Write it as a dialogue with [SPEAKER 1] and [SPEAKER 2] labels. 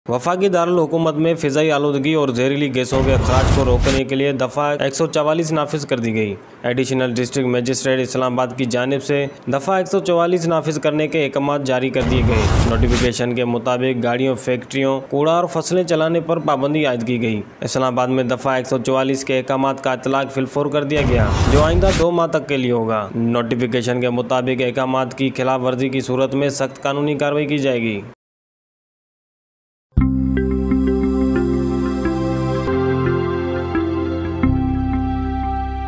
[SPEAKER 1] वफाकी दारुल हुकूमत में फ़िज़ाई आलूदगी और जहरीली गैसों के अखराज को रोकने के लिए दफ़ा 144 नाफिज कर दी गई। एडिशनल डिस्ट्रिक्ट मजिस्ट्रेट इस्लामाबाद की जानिब से दफ़ा 144 नाफिज करने के अहकाम जारी कर दिए गए। नोटिफिकेशन के मुताबिक गाड़ियों, फैक्ट्रियों, कूड़ा और फसलें चलाने पर पाबंदी आयद की गई। इस्लामाबाद में दफ़ा 144 के अहकाम का इतलाक फिलफौर कर दिया गया, जो आइंदा 2 माह तक के लिए होगा। नोटिफिकेशन के मुताबिक अहकाम की खिलाफ वर्जी की सूरत में सख्त कानूनी कार्रवाई की जाएगी।